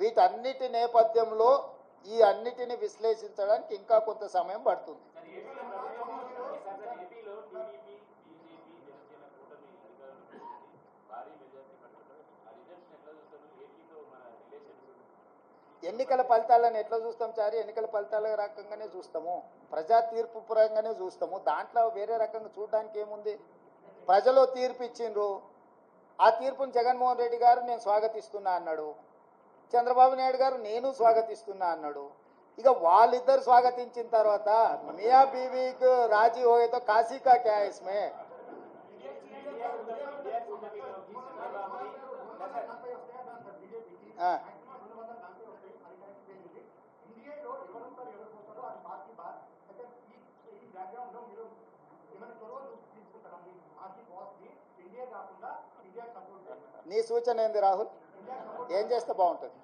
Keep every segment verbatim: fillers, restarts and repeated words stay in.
వీటన్నిటి నేపథ్యంలో ఈ అన్నిటిని విశ్లేషించడానికి ఇంకా కొంత సమయం పడుతుంది. ఎన్నికల ఫలితాలను ఎట్లా చూస్తాం చారి? ఎన్నికల ఫలితాల రకంగానే చూస్తాము, ప్రజా తీర్పు పరంగానే చూస్తాము. దాంట్లో వేరే రకంగా చూడడానికి ఏముంది? ప్రజలు తీర్పు ఇచ్చిండ్రు, ఆ తీర్పును జగన్మోహన్ రెడ్డి గారు నేను స్వాగతిస్తున్నా అన్నాడు, చంద్రబాబు నాయుడు గారు నేను స్వాగతిస్తున్నా అన్నాడు. ఇక వాళ్ళిద్దరు స్వాగతించిన తర్వాత మియా బీవీకి రాజీ హోయేతో కాశీ కా క్యా ఇస్మే? నీ సూచన ఏంది రాహుల్? ఏం చేస్తే బాగుంటుంది?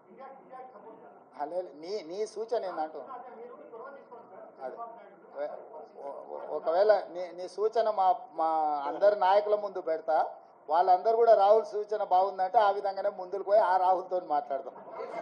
నీ నీ సూచన ఏందంటూ అదే ఒకవేళ నీ నీ సూచన మా మా అందరి నాయకుల ముందు పెడతా, వాళ్ళందరూ కూడా రాహుల్ సూచన బాగుందంటే ఆ విధంగానే ముందుకు పోయి ఆ రాహుల్తో మాట్లాడదాం.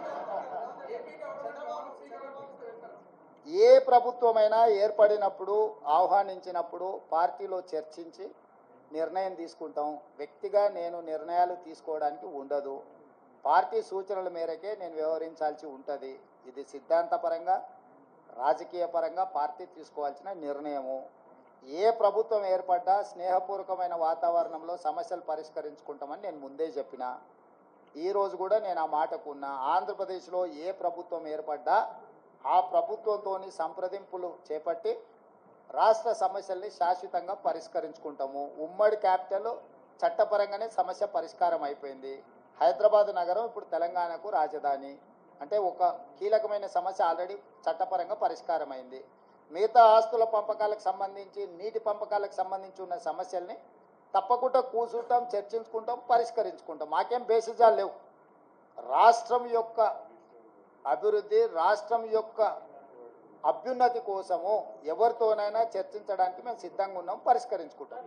ఏ ప్రభుత్వమైనా ఏర్పడినప్పుడు ఆహ్వానించినప్పుడు పార్టీలో చర్చించి నిర్ణయం తీసుకుంటాం. వ్యక్తిగా నేను నిర్ణయాలు తీసుకోవడానికి ఉండదు, పార్టీ సూచనల మేరకే నేను వ్యవహరించాల్సి ఉంటుంది. ఇది సిద్ధాంతపరంగా రాజకీయ పరంగా పార్టీ తీసుకోవాల్సిన నిర్ణయము. ఏ ప్రభుత్వం ఏర్పడ్డా స్నేహపూర్వకమైన వాతావరణంలో సమస్యలు పరిష్కరించుకుంటామని నేను ముందే చెప్పిన. ఈరోజు కూడా నేను ఆ మాటకు ఉన్నా. ఆంధ్రప్రదేశ్లో ఏ ప్రభుత్వం ఏర్పడ్డా ఆ ప్రభుత్వంతో సంప్రదింపులు చేపట్టి రాష్ట్ర సమస్యల్ని శాశ్వతంగా పరిష్కరించుకుంటాము. ఉమ్మడి క్యాపిటల్ చట్టపరంగానే సమస్య పరిష్కారం అయిపోయింది. హైదరాబాద్ నగరం ఇప్పుడు తెలంగాణకు రాజధాని అంటే ఒక కీలకమైన సమస్య ఆల్రెడీ చట్టపరంగా పరిష్కారం అయింది. మిగతా ఆస్తుల పంపకాలకు సంబంధించి నీటి పంపకాలకు సంబంధించి ఉన్న సమస్యల్ని తప్పకుండా కూర్చుంటాం, చర్చించుకుంటాం, పరిష్కరించుకుంటాం. మాకేం బేసిజాలు లేవు. రాష్ట్రం యొక్క అభివృద్ధి, రాష్ట్రం యొక్క అభ్యున్నతి కోసము ఎవరితోనైనా చర్చించడానికి మేము సిద్ధంగా ఉన్నాం, పరిష్కరించుకుంటాం.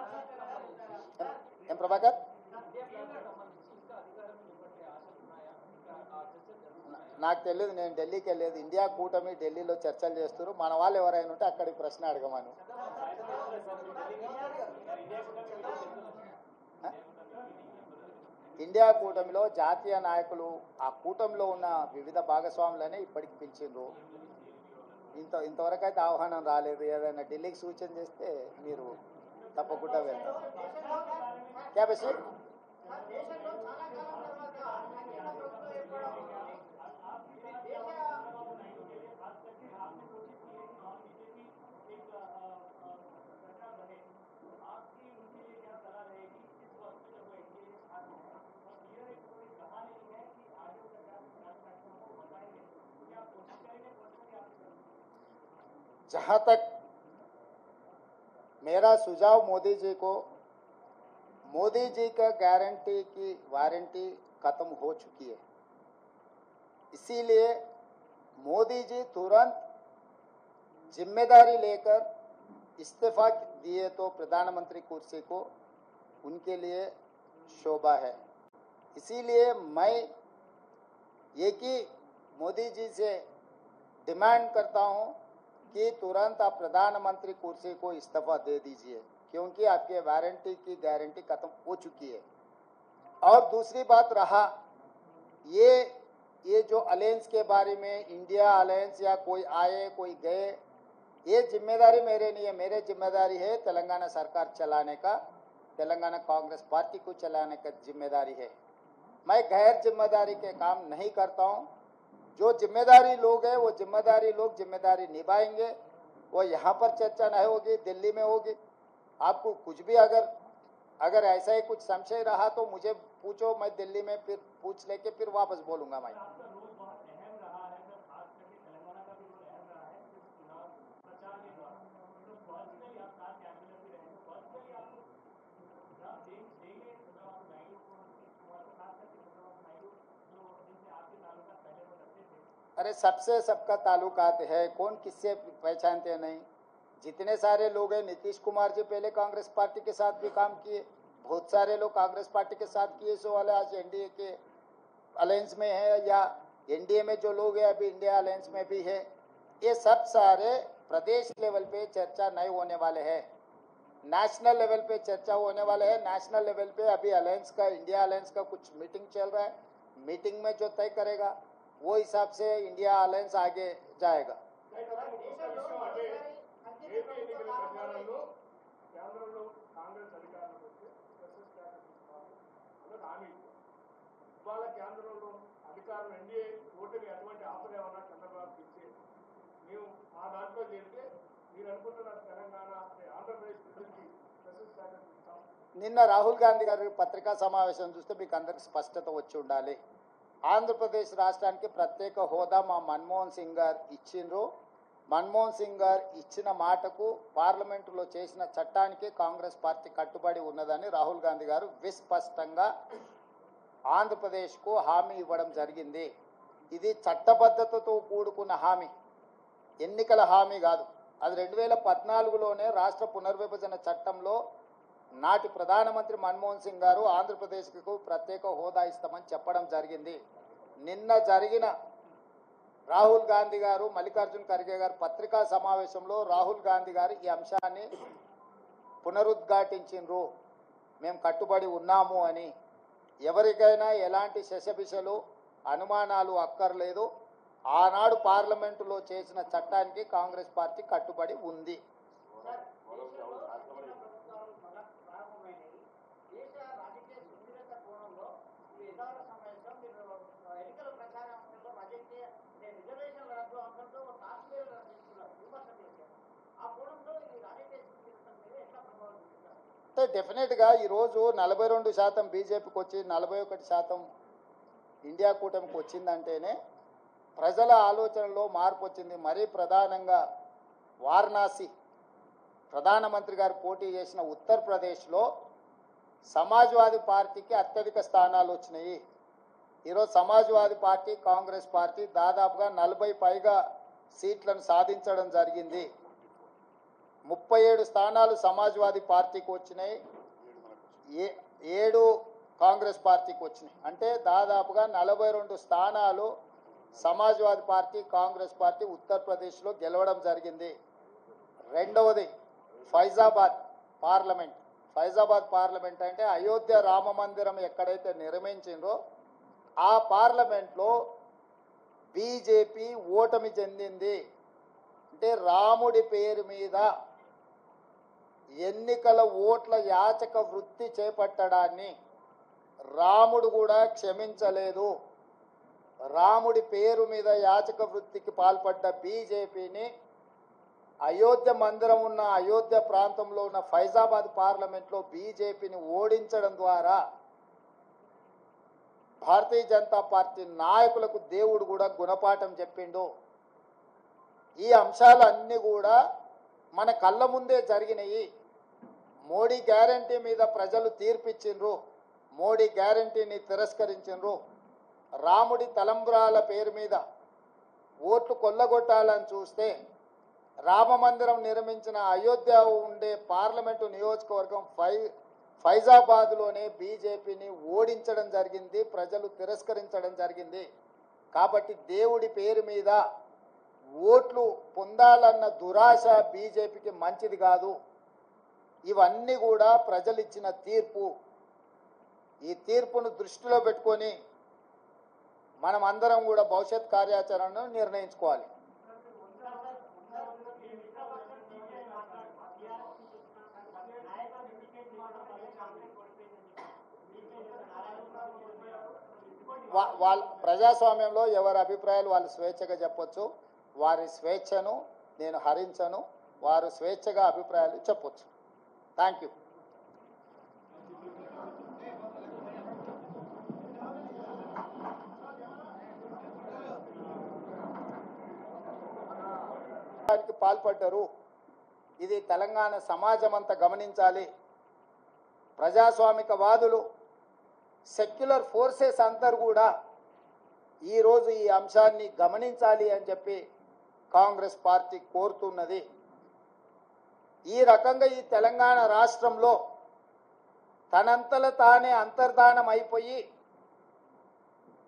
ఏం ప్రభాకర్? నాకు తెలియదు, నేను ఢిల్లీకి వెళ్ళలేదు. ఇండియా కూటమి ఢిల్లీలో చర్చలు చేస్తారు. మన వాళ్ళు ఎవరైనా ఉంటే అక్కడికి ప్రశ్న అడగమను. ఇండియా కూటమిలో జాతీయ నాయకులు ఆ కూటమిలో ఉన్న వివిధ భాగస్వాములనే ఇప్పటికి పిలిచిండ్రు. ఇంత ఇంతవరకు అయితే ఆహ్వానం రాలేదు. ఏదైనా ఢిల్లీకి సూచన చేస్తే మీరు తప్పకుండా వెళ్తారు. క్యాబేసి जहाँ तक मेरा सुझाव मोदी जी को, मोदी जी का गारंटी की वारंटी खत्म हो चुकी है, इसीलिए मोदी जी तुरंत जिम्मेदारी लेकर इस्तीफा दिए तो प्रधानमंत्री कुर्सी को उनके लिए शोभा है। इसीलिए मैं एक ही मोदी जी से डिमांड करता हूं कि तुरंत आप प्रधानमंत्री कुर्सी को इस्तीफा दे दीजिए, क्योंकि आपके वारंटी की गारंटी खत्म हो चुकी है। और दूसरी बात रहा ये ये जो अलायंस के बारे में, इंडिया अलायंस या कोई आए कोई गए, ये जिम्मेदारी मेरे नहीं है। मेरे जिम्मेदारी है तेलंगाना सरकार चलाने का, तेलंगाना कांग्रेस पार्टी को चलाने का जिम्मेदारी है। मैं गैर जिम्मेदारी के काम नहीं करता हूँ। जो जिम्मेदारी लोग हैं वो जिम्मेदारी लोग जिम्मेदारी निभाएंगे। वो यहाँ पर चर्चा नहीं होगी, दिल्ली में होगी। आपको कुछ भी अगर अगर ऐसा ही कुछ संशय रहा तो मुझे पूछो, मैं दिल्ली में फिर पूछ लेके फिर वापस बोलूँगा। मैं अरे सबसे सबका ताल्लुकात है, कौन किससे पहचानते नहीं। जितने सारे लोग हैं, नीतीश कुमार जी पहले कांग्रेस पार्टी के साथ भी काम किए, बहुत सारे लोग कांग्रेस पार्टी के साथ किए, सो वाले आज एनडीए के अलायंस में है या एनडीए में जो लोग हैं अभी इंडिया अलायंस में भी है, ये सब सारे प्रदेश लेवल पे चर्चा नहीं होने वाले हैं, नेशनल लेवल पे चर्चा होने वाले है। नेशनल लेवल पे अभी अलायंस का, इंडिया अलायंस का कुछ मीटिंग चल रहा है, मीटिंग में जो तय करेगा वो हिसाब से इंडिया अलायंस आगे जाएगा। నిన్న రాహుల్ గాంధీ గారి పత్రికా సమావేశం చూస్తే మీకు అందరికి స్పష్టత వచ్చి ఉండాలి. ఆంధ్రప్రదేశ్ రాష్ట్రానికి ప్రత్యేక హోదా మా మన్మోహన్ సింగ్ గారు ఇచ్చిండ్రు. మన్మోహన్ సింగ్ గారు ఇచ్చిన మాటకు, పార్లమెంటులో చేసిన చట్టానికి కాంగ్రెస్ పార్టీ కట్టుబడి ఉన్నదని రాహుల్ గాంధీ గారు విస్పష్టంగా ఆంధ్రప్రదేశ్కు హామీ ఇవ్వడం జరిగింది. ఇది చట్టబద్ధతతో కూడుకున్న హామీ, ఎన్నికల హామీ కాదు. అది రెండు వేల పద్నాలుగులోనే రాష్ట్ర పునర్విభజన చట్టంలో నాటి ప్రధానమంత్రి మన్మోహన్ సింగ్ గారు ఆంధ్రప్రదేశ్కు ప్రత్యేక హోదా ఇస్తామని చెప్పడం జరిగింది. నిన్న జరిగిన రాహుల్ గాంధీ గారు, మల్లికార్జున్ ఖర్గే గారు పత్రికా సమావేశంలో రాహుల్ గాంధీ గారు ఈ అంశాన్ని పునరుద్ఘాటించిండ్రు. మేము కట్టుబడి ఉన్నాము అని. ఎవరికైనా ఎలాంటి శశబిషలు, అనుమానాలు అక్కర్లేదు. ఆనాడు పార్లమెంటులో చేసిన చట్టానికి కాంగ్రెస్ పార్టీ కట్టుబడి ఉంది. అంటే డెఫినెట్గా ఈరోజు నలభై రెండు శాతం బీజేపీకి వచ్చి నలభై ఒకటి శాతం ఇండియా కూటమికి వచ్చిందంటేనే ప్రజల ఆలోచనలో మార్పు వచ్చింది. మరీ ప్రధానంగా వారణాసి ప్రధానమంత్రి గారు పోటీ చేసిన ఉత్తరప్రదేశ్లో సమాజ్వాదీ పార్టీకి అత్యధిక స్థానాలు వచ్చినాయి. ఈరోజు సమాజ్వాదీ పార్టీ, కాంగ్రెస్ పార్టీ దాదాపుగా నలభై పైగా సీట్లను సాధించడం జరిగింది. ముప్పై ఏడు స్థానాలు సమాజ్వాదీ పార్టీకి వచ్చినాయి, ఏ ఏడు కాంగ్రెస్ పార్టీకి వచ్చినాయి. అంటే దాదాపుగా నలభై రెండు స్థానాలు సమాజ్వాదీ పార్టీ, కాంగ్రెస్ పార్టీ ఉత్తరప్రదేశ్లో గెలవడం జరిగింది. రెండవది ఫైజాబాద్ పార్లమెంట్. ఫైజాబాద్ పార్లమెంట్ అంటే అయోధ్య రామ మందిరం ఎక్కడైతే నిర్మించిందో ఆ పార్లమెంట్లో బీజేపీ ఓటమి చెందింది. అంటే రాముడి పేరు మీద ఎన్నికల ఓట్ల యాచక వృత్తి చేపట్టడాన్ని రాముడు కూడా క్షమించలేదు. రాముడి పేరు మీద యాచక వృత్తికి పాల్పడ్డ బీజేపీని అయోధ్య మందిరం ఉన్న అయోధ్య ప్రాంతంలో ఉన్న ఫైజాబాద్ పార్లమెంట్లో బీజేపీని ఓడించడం ద్వారా భారతీయ జనతా పార్టీ నాయకులకు దేవుడు కూడా గుణపాఠం చెప్పిండు. ఈ అంశాలన్నీ కూడా మన కళ్ళ ముందే జరిగినాయి. మోడీ గ్యారంటీ మీద ప్రజలు తీర్పిచ్చిండ్రు, మోడీ గ్యారంటీని తిరస్కరించిండ్రు. రాముడి తలంబ్రాల పేరు మీద ఓట్లు కొల్లగొట్టాలని చూస్తే రామ మందిరం నిర్మించిన అయోధ్య ఉండే పార్లమెంటు నియోజకవర్గం ఫై ఫైజాబాద్లోనే బీజేపీని ఓడించడం జరిగింది, ప్రజలు తిరస్కరించడం జరిగింది. కాబట్టి దేవుడి పేరు మీద ఓట్లు పొందాలన్న దురాశ బీజేపీకి మంచిది కాదు. ఇవన్నీ కూడా ప్రజలు ఇచ్చిన తీర్పు. ఈ తీర్పును దృష్టిలో పెట్టుకొని మనం అందరం కూడా భవిష్యత్ కార్యాచరణను నిర్ణయించుకోవాలి. వాళ్ళ ప్రజాస్వామ్యంలో ఎవరి అభిప్రాయాలు వాళ్ళు స్వేచ్ఛగా చెప్పొచ్చు. వారి స్వేచ్ఛను నేను హరించను. వారు స్వేచ్ఛగా అభిప్రాయాలు చెప్పొచ్చు. Thank you. పాల్పడ్డారు. ఇది తెలంగాణ సమాజం అంతా గమనించాలి. ప్రజాస్వామిక వాదులు, సెక్యులర్ ఫోర్సెస్ అందరూ కూడా ఈరోజు ఈ అంశాన్ని గమనించాలి అని చెప్పి కాంగ్రెస్ పార్టీ కోరుతున్నది. ఈ రకంగా ఈ తెలంగాణ రాష్ట్రంలో తనంతల తానే అంతర్ధానం అయిపోయి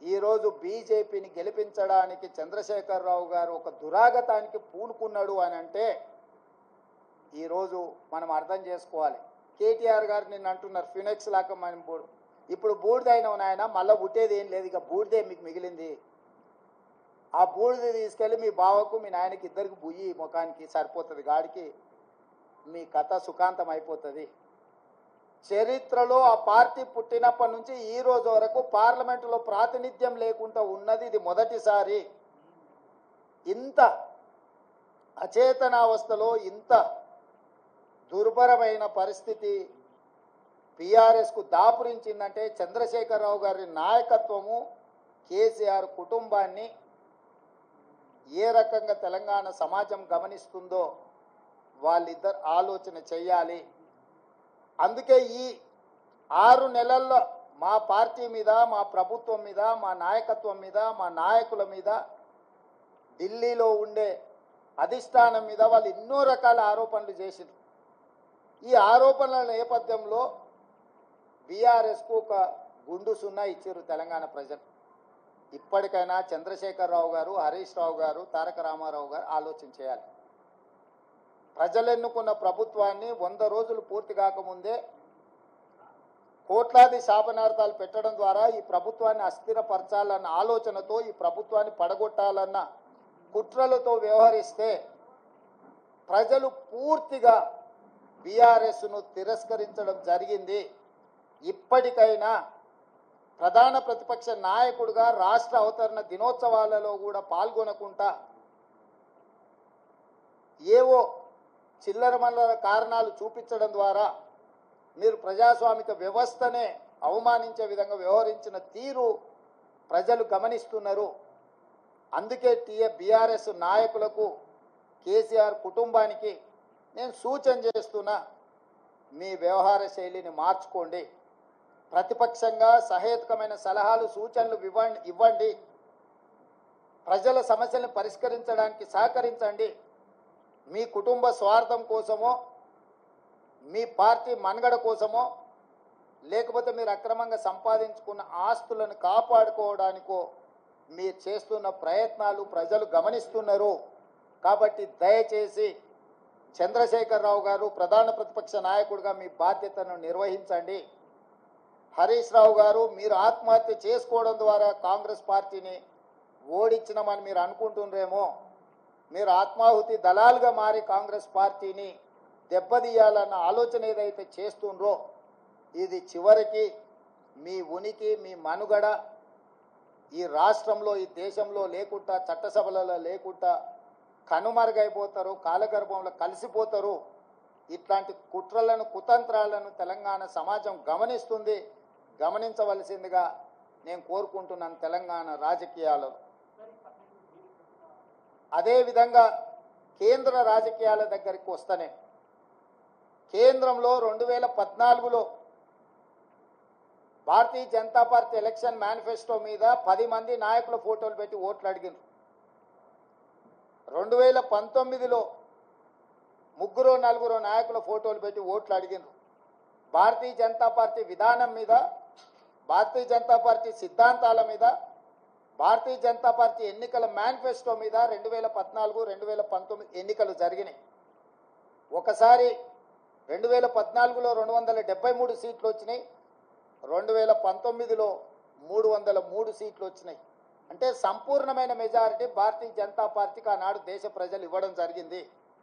ఈరోజు బీజేపీని గెలిపించడానికి చంద్రశేఖరరావు గారు ఒక దురాగతానికి పూనుకున్నాడు అని అంటే ఈరోజు మనం అర్థం చేసుకోవాలి. కేటీఆర్ గారు నిన్న అంటున్నారు ఫినిక్స్ లాగా మనం బూడు ఇప్పుడు బూడిదైన నాయన మళ్ళీ పుట్టేది ఏం లేదు, ఇక బూడిదే మీకు మిగిలింది. ఆ బూడిద తీసుకెళ్ళి మీ బావకు మీ నాయనకి ఇద్దరికి బుయ్యి ముఖానికి సరిపోతుంది, గాడికి మీ కథ సుఖాంతం అయిపోతుంది. చరిత్రలో ఆ పార్టీ పుట్టినప్పటి నుంచి ఈ రోజు వరకు పార్లమెంటులో ప్రాతినిధ్యం లేకుండా ఉన్నది ఇది మొదటిసారి. ఇంత అచేతనావస్థలో ఇంత దుర్భరమైన పరిస్థితి బీఆర్ఎస్కు దాపురించిందంటే చంద్రశేఖరరావు గారి నాయకత్వము, కేసీఆర్ కుటుంబాన్ని ఏ రకంగా తెలంగాణ సమాజం గమనిస్తుందో వాళ్ళిద్దరు ఆలోచన చెయ్యాలి. అందుకే ఈ ఆరు నెలల్లో మా పార్టీ మీద, మా ప్రభుత్వం మీద, మా నాయకత్వం మీద, మా నాయకుల మీద, ఢిల్లీలో ఉండే అధిష్టానం మీద వాళ్ళు ఎన్నో రకాల ఆరోపణలు చేసిండ్రు. ఈ ఆరోపణల నేపథ్యంలో బీఆర్ఎస్కు ఒక గుండు సున్నా ఇచ్చారు తెలంగాణ ప్రజలు. ఇప్పటికైనా చంద్రశేఖరరావు గారు, హరీష్ రావు గారు, తారక రామారావు గారు ఆలోచన చేయాలి. ప్రజలు ఎన్నుకున్న ప్రభుత్వాన్ని వంద రోజులు పూర్తి కాకముందే కోట్లాది శాపనార్థాలు పెట్టడం ద్వారా ఈ ప్రభుత్వాన్ని అస్థిరపరచాలన్న ఆలోచనతో, ఈ ప్రభుత్వాన్ని పడగొట్టాలన్న కుట్రలతో వ్యవహరిస్తే ప్రజలు పూర్తిగా బీఆర్ఎస్ను తిరస్కరించడం జరిగింది. ఇప్పటికైనా ప్రధాన ప్రతిపక్ష నాయకుడిగా రాష్ట్ర అవతరణ దినోత్సవాలలో కూడా పాల్గొనకుండా ఏవో చిల్లర మల్లర కారణాలు చూపించడం ద్వారా మీరు ప్రజాస్వామిక వ్యవస్థనే అవమానించే విధంగా వ్యవహరించిన తీరు ప్రజలు గమనిస్తున్నారు. అందుకే టీఏ బీఆర్ఎస్ నాయకులకు, కేసీఆర్ కుటుంబానికి నేను సూచన చేస్తున్నా, మీ వ్యవహార శైలిని మార్చుకోండి. ప్రతిపక్షంగా సహేతుకమైన సలహాలు, సూచనలు ఇవ్వండి ఇవ్వండి ప్రజల సమస్యలను పరిష్కరించడానికి సహకరించండి. మీ కుటుంబ స్వార్థం కోసమో, మీ పార్టీ మనుగడ కోసమో, లేకపోతే మీరు అక్రమంగా సంపాదించుకున్న ఆస్తులను కాపాడుకోవడానికో మీరు చేస్తున్న ప్రయత్నాలు ప్రజలు గమనిస్తున్నారు. కాబట్టి దయచేసి చంద్రశేఖరరావు గారు ప్రధాన ప్రతిపక్ష నాయకుడిగా మీ బాధ్యతను నిర్వహించండి. హరీష్ రావు గారు, మీరు ఆత్మహత్య చేసుకోవడం ద్వారా కాంగ్రెస్ పార్టీని ఓడించినామని మీరు అనుకుంటున్నారేమో. మీరు ఆత్మాహుతి దళాలుగా మారి కాంగ్రెస్ పార్టీని దెబ్బతీయాలన్న ఆలోచన ఏదైతే చేస్తుండ్రో ఇది చివరికి మీ ఉనికి, మీ మనుగడ ఈ రాష్ట్రంలో, ఈ దేశంలో లేకుండా, చట్టసభలలో లేకుండా కనుమరుగైపోతారు, కాలగర్భంలో కలిసిపోతారు. ఇట్లాంటి కుట్రలను, కుతంత్రాలను తెలంగాణ సమాజం గమనిస్తుంది. గమనించవలసిందిగా నేను కోరుకుంటున్నాను తెలంగాణ రాజకీయాలలో. అదేవిధంగా కేంద్ర రాజకీయాల దగ్గరికి వస్తేనే కేంద్రంలో రెండు వేల పద్నాలుగులో Bharatiya Janata Party election manifesto మీద పది మంది నాయకుల ఫోటోలు పెట్టి ఓట్లు అడిగినారు. రెండు వేల పంతొమ్మిదిలో ముగ్గురు నలుగురు నాయకుల ఫోటోలు పెట్టి ఓట్లు అడిగినారు. భారతీయ జనతా పార్టీ విధానం మీద, భారతీయ జనతా పార్టీ సిద్ధాంతాల మీద, భారతీయ జనతా పార్టీ ఎన్నికల మేనిఫెస్టో మీద రెండు వేల పద్నాలుగు రెండు వేల పంతొమ్మిది ఎన్నికలు జరిగినాయి. ఒకసారి రెండు వేల పద్నాలుగులో రెండు వందల డెబ్బై మూడు సీట్లు వచ్చినాయి, రెండు వేల పంతొమ్మిదిలో మూడు వందల మూడు సీట్లు వచ్చినాయి. అంటే సంపూర్ణమైన మెజారిటీ భారతీయ జనతా పార్టీకి ఆనాడు దేశ ప్రజలు ఇవ్వడం జరిగింది.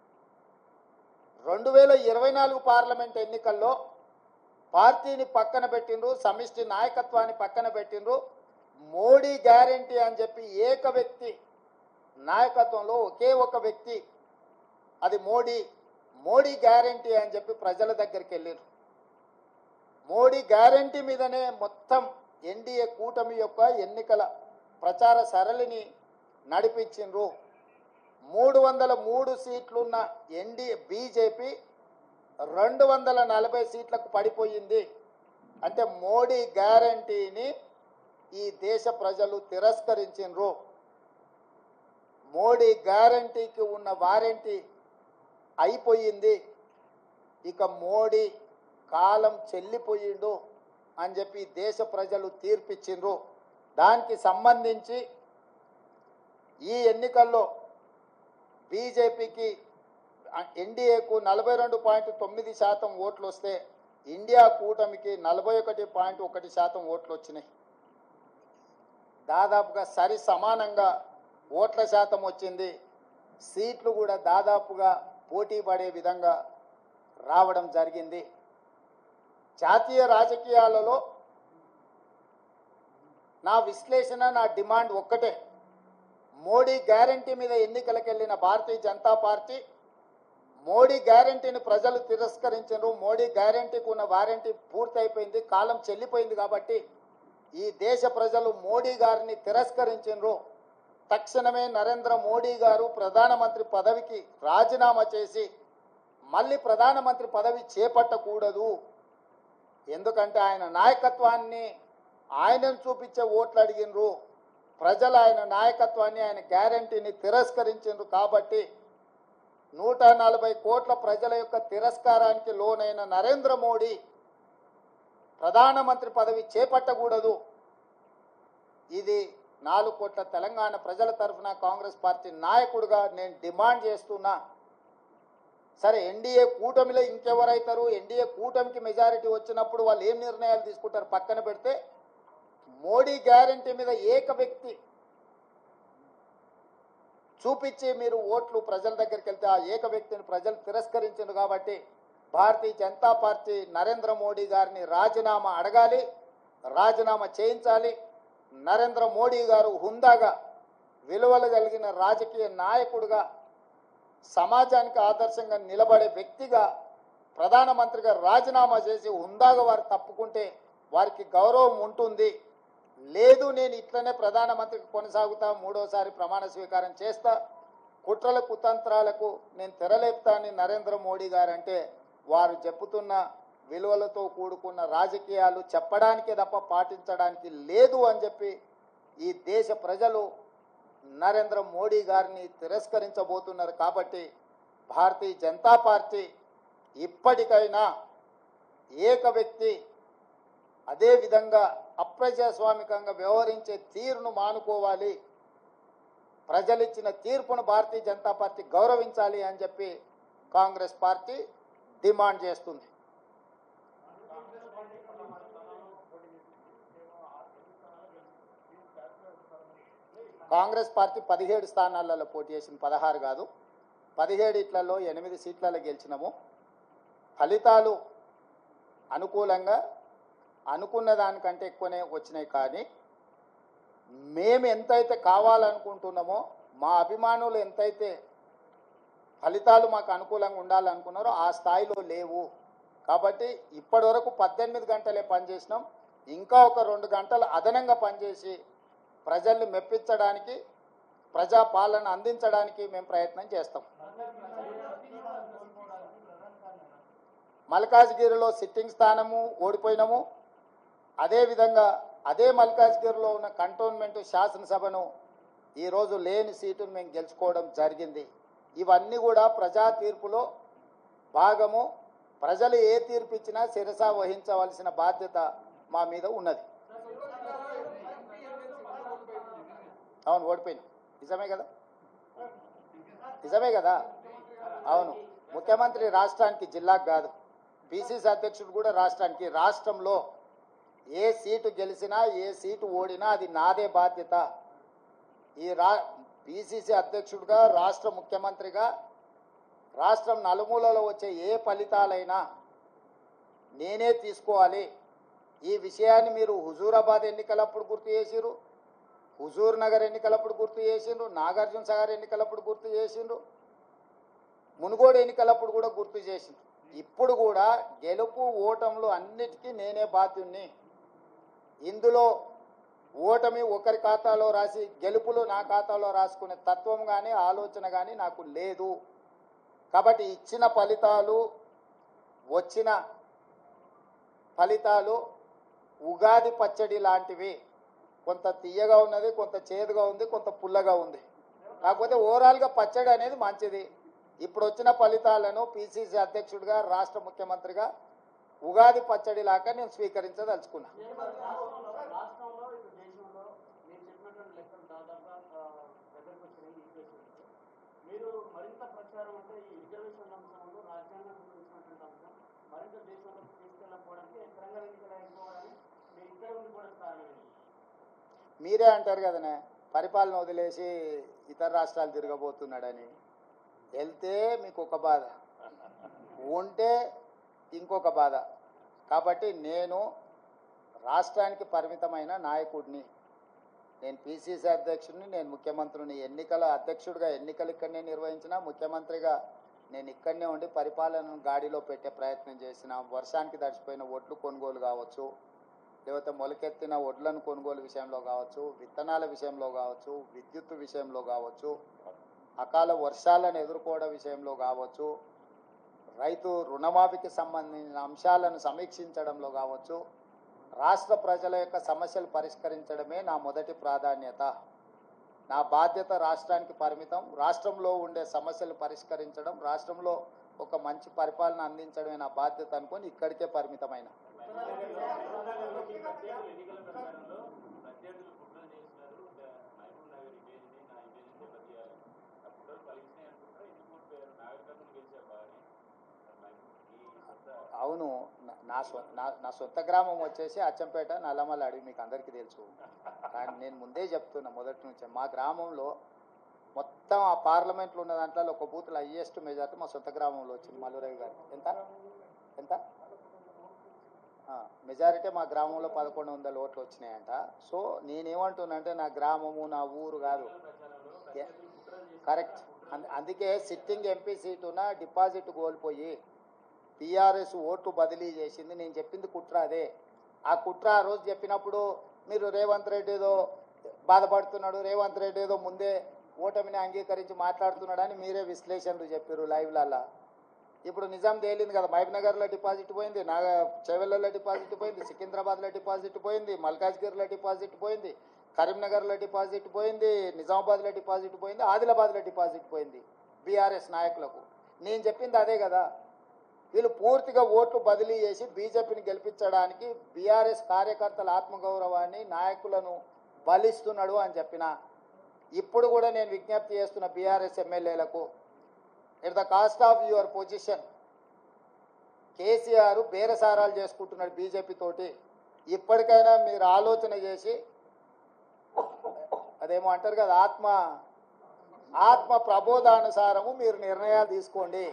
రెండు వేల ఇరవై నాలుగు పార్లమెంట్ ఎన్నికల్లో పార్టీని పక్కన పెట్టిండ్రు, సమిష్టి నాయకత్వాన్ని పక్కన పెట్టిండ్రు. మోడీ గ్యారంటీ అని చెప్పి ఏక వ్యక్తి నాయకత్వంలో ఒకే ఒక వ్యక్తి, అది మోడీ మోడీ గ్యారంటీ అని చెప్పి ప్రజల దగ్గరికి వెళ్ళారు. మోడీ గ్యారంటీ మీదనే మొత్తం ఎన్డీఏ కూటమి యొక్క ఎన్నికల ప్రచార సరళిని నడిపించిండ్రు. మూడు వందల మూడు సీట్లున్న ఎన్డీఏ బీజేపీ రెండు వందల నలభై సీట్లకు పడిపోయింది. అంటే మోడీ గ్యారంటీని ఈ దేశ ప్రజలు తిరస్కరించిండ్రు. మోడీ గ్యారంటీకి ఉన్న వారంటీ అయిపోయింది. ఇక మోడీ కాలం చెల్లిపోయిండు అని చెప్పి దేశ ప్రజలు తీర్పిచ్చిండ్రు. దానికి సంబంధించి ఈ ఎన్నికల్లో బీజేపీకి ఎన్డీఏకు నలభై రెండు పాయింట్ తొమ్మిది శాతం ఓట్లు వస్తే ఇండియా కూటమికి నలభై ఒకటి పాయింట్ ఒకటి శాతం ఓట్లు వచ్చినాయి. దాదాపుగా సరి సమానంగా ఓట్ల శాతం వచ్చింది. సీట్లు కూడా దాదాపుగా పోటీ పడే విధంగా రావడం జరిగింది. జాతీయ రాజకీయాలలో నా విశ్లేషణ, నా డిమాండ్ ఒక్కటే. మోడీ గ్యారంటీ మీద ఎన్నికలకు వెళ్ళిన భారతీయ జనతా పార్టీ మోడీ గ్యారంటీని ప్రజలు తిరస్కరించారు. మోడీ గ్యారంటీకి ఉన్న వారంటీ పూర్తయిపోయింది, కాలం చెల్లిపోయింది. కాబట్టి ఈ దేశ ప్రజలు మోడీ గారిని తిరస్కరించారు. తక్షణమే నరేంద్ర మోడీ గారు ప్రధానమంత్రి పదవికి రాజీనామా చేసి మళ్ళీ ప్రధానమంత్రి పదవి చేపట్టకూడదు. ఎందుకంటే ఆయన నాయకత్వాన్ని ఆయనను చూపించే ఓట్లు అడిగినరు. ప్రజలు ఆయన నాయకత్వాన్ని, ఆయన గ్యారంటీని తిరస్కరించారు. కాబట్టి నూట నలభై కోట్ల ప్రజల యొక్క తిరస్కారానికి లోనైన నరేంద్ర మోడీ ప్రధానమంత్రి పదవి చేపట్టకూడదు. ఇది నాలుగు కోట్ల తెలంగాణ ప్రజల తరఫున కాంగ్రెస్ పార్టీ నాయకుడిగా నేను డిమాండ్ చేస్తున్నా. సరే, ఎన్డీఏ కూటమిలో ఇంకెవరైతారు? ఎన్డీఏ కూటమికి మెజారిటీ వచ్చినప్పుడు వాళ్ళు ఏం నిర్ణయాలు తీసుకుంటారు పక్కన పెడితే, మోడీ గ్యారంటీ మీద ఏక వ్యక్తి చూపించి మీరు ఓట్లు ప్రజల దగ్గరికి వెళ్తే ఆ ఏక వ్యక్తిని ప్రజలు తిరస్కరించారు. కాబట్టి భారతీయ జనతా పార్టీ నరేంద్ర మోడీ గారిని రాజీనామా అడగాలి, రాజీనామా చేయించాలి. నరేంద్ర మోడీ గారు హుందాగా, విలువలు కలిగిన రాజకీయ నాయకుడిగా, సమాజానికి ఆదర్శంగా నిలబడే వ్యక్తిగా ప్రధానమంత్రిగా రాజీనామా చేసి హుందాగా వారు తప్పుకుంటే వారికి గౌరవం ఉంటుంది. లేదు, నేను ఇట్లనే ప్రధానమంత్రికి కొనసాగుతా, మూడోసారి ప్రమాణ స్వీకారం చేస్తా, కుట్రల కుతంత్రాలకు నేను తెరలేపుతానని నరేంద్ర మోడీ గారు అంటే వారు చెప్పుతున్న విలువలతో కూడుకున్న రాజకీయాలు చెప్పడానికే తప్ప పాటించడానికి లేదు అని చెప్పి ఈ దేశ ప్రజలు నరేంద్ర మోడీ గారిని తిరస్కరించబోతున్నారు. కాబట్టి భారతీయ జనతా పార్టీ ఇప్పటికైనా ఏక వ్యక్తి అదేవిధంగా అప్రజాస్వామికంగా వ్యవహరించే తీరును మానుకోవాలి. ప్రజలిచ్చిన తీర్పును భారతీయ జనతా పార్టీ గౌరవించాలి అని చెప్పి కాంగ్రెస్ పార్టీ డిమాండ్ చేస్తుంది. కాంగ్రెస్ పార్టీ పదిహేడు స్థానాలలో పోటీ చేసింది, పదహారు కాదు. పదిహేడు ఇట్లలో ఎనిమిది సీట్లలో గెలిచినాము. ఫలితాలు అనుకూలంగా అనుకున్న దానికంటే ఎక్కువనే వచ్చినాయి. కానీ మేము ఎంతైతే కావాలనుకుంటున్నామో, మా అభిమానులు ఎంతైతే ఫలితాలు మాకు అనుకూలంగా ఉండాలనుకున్నారో ఆ స్థాయిలో లేవు. కాబట్టి ఇప్పటి వరకు పద్దెనిమిది గంటలే పనిచేసినాం. ఇంకా ఒక రెండు గంటలు అదనంగా పనిచేసి ప్రజల్ని మెప్పించడానికి, ప్రజాపాలన అందించడానికి మేము ప్రయత్నం చేస్తాం. మల్కాజ్గిరిలో సిట్టింగ్ స్థానము ఓడిపోయినాము. అదేవిధంగా అదే మల్కాజ్గిరిలో ఉన్న కంటోన్మెంట్ శాసనసభను ఈరోజు లేని సీటును మేము గెలుచుకోవడం జరిగింది. ఇవన్నీ కూడా ప్రజా తీర్పులో భాగము. ప్రజలు ఏ తీర్పు ఇచ్చినా శిరస వహించవలసిన బాధ్యత మా మీద ఉన్నది. అవును, ఓడిపోయినాం. నిజమే కదా, నిజమే కదా. అవును, ముఖ్యమంత్రి రాష్ట్రానికి, జిల్లాకు కాదు. పిసిసి అధ్యక్షుడు కూడా రాష్ట్రానికి. రాష్ట్రంలో ఏ సీటు గెలిచినా ఏ సీటు ఓడినా అది నాదే బాధ్యత. ఈ రా పిసిసి అధ్యక్షుడిగా, రాష్ట్ర ముఖ్యమంత్రిగా రాష్ట్రం నలుమూలలో వచ్చే ఏ ఫలితాలైనా నేనే తీసుకోవాలి. ఈ విషయాన్ని మీరు హుజూరాబాద్ ఎన్నికలప్పుడు గుర్తు చేసిరు, హుజూర్ నగర్ ఎన్నికలప్పుడు గుర్తు చేసిండ్రు, నాగార్జున సాగర్ ఎన్నికలప్పుడు గుర్తు చేసిండ్రు, మునుగోడు ఎన్నికలప్పుడు కూడా గుర్తు చేసిండ్రు. ఇప్పుడు కూడా గెలుపు ఓటములు అన్నిటికీ నేనే బాధ్యుణ్ణి. ఇందులో ఓటమి ఒకరి ఖాతాలో రాసి గెలుపులు నా ఖాతాలో రాసుకునే తత్వం కానీ ఆలోచన కానీ నాకు లేదు. కాబట్టి ఇచ్చిన ఫలితాలు, వచ్చిన ఫలితాలు ఉగాది పచ్చడి లాంటివి. కొంత తీయగా ఉన్నది, కొంత చేదుగా ఉంది, కొంత పుల్లగా ఉంది. కాకపోతే ఓవరాల్గా పచ్చడి అనేది మంచిది. ఇప్పుడు వచ్చిన ఫలితాలను పిసిసి అధ్యక్షుడిగా, రాష్ట్ర ముఖ్యమంత్రిగా ఉగాది పచ్చడి లాగా నేను స్వీకరించదలుచుకున్నా. మరింత ప్రచారం అంటే ఈ రిజర్వేషన్ అంశంలో రాజ్యాంగం గురించినటువంటి అంశం మరింత దేశంలోకి తీసుకెళ్ళకపోవడానికి తెలంగాణ ఎన్నికలు అయిపోవడానికి మీరు ఇక్కడ ఉండి కూడా కారణం. మీరే అంటారు కదనే పరిపాలన వదిలేసి ఇతర రాష్ట్రాలు తిరగబోతున్నాడని. వెళ్తే మీకు ఒక బాధ, ఉంటే ఇంకొక బాధ. కాబట్టి నేను రాష్ట్రానికి పరిమితమైన నాయకుడిని. నేను పిసిసి అధ్యక్షుడిని, నేను ముఖ్యమంత్రిని. ఎన్నికల అధ్యక్షుడిగా ఎన్నికలు ఇక్కడనే నిర్వహించిన, ముఖ్యమంత్రిగా నేను ఇక్కడనే ఉండి పరిపాలనను గాడిలో పెట్టే ప్రయత్నం చేసిన. వర్షానికి తడిచిపోయిన ఒడ్లు కొనుగోలు కావచ్చు, లేకపోతే మొలకెత్తిన ఒడ్లను కొనుగోలు విషయంలో కావచ్చు, విత్తనాల విషయంలో కావచ్చు, విద్యుత్ విషయంలో కావచ్చు, అకాల వర్షాలను ఎదుర్కోవడం విషయంలో కావచ్చు, రైతు రుణమాఫీకి సంబంధించిన అంశాలను సమీక్షించడంలో కావచ్చు, రాష్ట్ర ప్రజల యొక్క సమస్యలు పరిష్కరించడమే నా మొదటి ప్రాధాన్యత. నా బాధ్యత రాష్ట్రానికి పరిమితం. రాష్ట్రంలో ఉండే సమస్యలు పరిష్కరించడం, రాష్ట్రంలో ఒక మంచి పరిపాలన అందించడమే నా బాధ్యత అనుకొని ఇక్కడికే పరిమితమైన. అవును, నా నా సొంత గ్రామం వచ్చేసి అచ్చంపేట, నల్లమల్ల అడవి, మీకు అందరికీ తెలుసు. కానీ నేను ముందే చెప్తున్నా మొదటి నుంచి, మా గ్రామంలో మొత్తం ఆ పార్లమెంట్లో ఉన్న దాంట్లో ఒక బూత్లో హైయెస్ట్ మెజార్టీ మా సొంత గ్రామంలో వచ్చింది. మల్లురవి గారు ఎంత ఎంత మెజారిటీ మా గ్రామంలో పదకొండు వందల ఓట్లు వచ్చినాయంట. సో నేనేమంటున్నానంటే నా గ్రామము నా ఊరు కాదు, కరెక్ట్. అందుకే సిట్టింగ్ ఎంపీ సీటున డిపాజిట్ కోల్పోయి టీఆర్ఎస్ ఓటు బదిలీ చేసింది. నేను చెప్పింది కుట్ర అదే. ఆ కుట్ర ఆ రోజు చెప్పినప్పుడు మీరు రేవంత్ రెడ్డి ఏదో బాధపడుతున్నాడు, రేవంత్ రెడ్డి ఏదో ముందే ఓటమిని అంగీకరించి మాట్లాడుతున్నాడని మీరే విశ్లేషణలు చెప్పారు లైవ్లల్లా. ఇప్పుడు నిజాం తేలింది కదా, మహబూబ్నగర్లో డిపాజిట్ పోయింది, నాగ చెవెళ్ళలో డిపాజిట్ పోయింది, సికింద్రాబాద్లో డిపాజిట్ పోయింది, మల్కాజ్గిరిలో డిపాజిట్ పోయింది, కరీంనగర్లో డిపాజిట్ పోయింది, నిజామాబాద్లో డిపాజిట్ పోయింది, ఆదిలాబాద్లో డిపాజిట్ పోయింది బీఆర్ఎస్ నాయకులకు. నేను చెప్పింది అదే కదా. వీళ్ళు పూర్తిగా ఓట్లు బదిలీ చేసి బీజేపీని గెలిపించడానికి బీఆర్ఎస్ కార్యకర్తల ఆత్మగౌరవాన్ని, నాయకులను బలిస్తున్నాడు అని చెప్పిన. ఇప్పుడు కూడా నేను విజ్ఞప్తి చేస్తున్న బీఆర్ఎస్ ఎమ్మెల్యేలకు, at the cost of your position KCR బేరసారాలు చేసుకుంటున్నాడు బీజేపీ తోటి. ఇప్పటికైనా మీరు ఆలోచన చేసి, అదేమో అంటారు కదా, ఆత్మ ఆత్మ ప్రబోధానుసారము మీరు నిర్ణయాలు తీసుకోండి.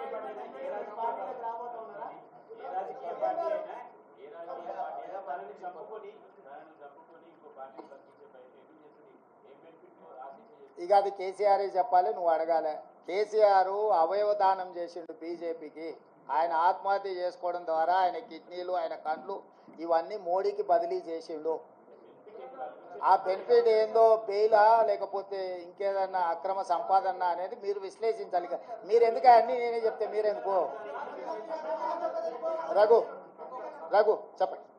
ఇక అది కేసీఆర్ చెప్పాలి, నువ్వు అడగాలి. కేసీఆర్ అవయవదానం చేసిండు బీజేపీకి. ఆయన ఆత్మహత్య చేసుకోవడం ద్వారా ఆయన కిడ్నీలు, ఆయన కండ్లు ఇవన్నీ మోడీకి బదిలీ చేసిండు. ఆ బెనిఫిట్ ఏందో బెయిలా లేకపోతే ఇంకేదన్నా అక్రమ సంపాదన అనేది మీరు విశ్లేషించాలి. మీరు ఎందుకు అన్నీ నేనే చెప్తే మీరెందుకు? రఘు రఘు చెప్పండి.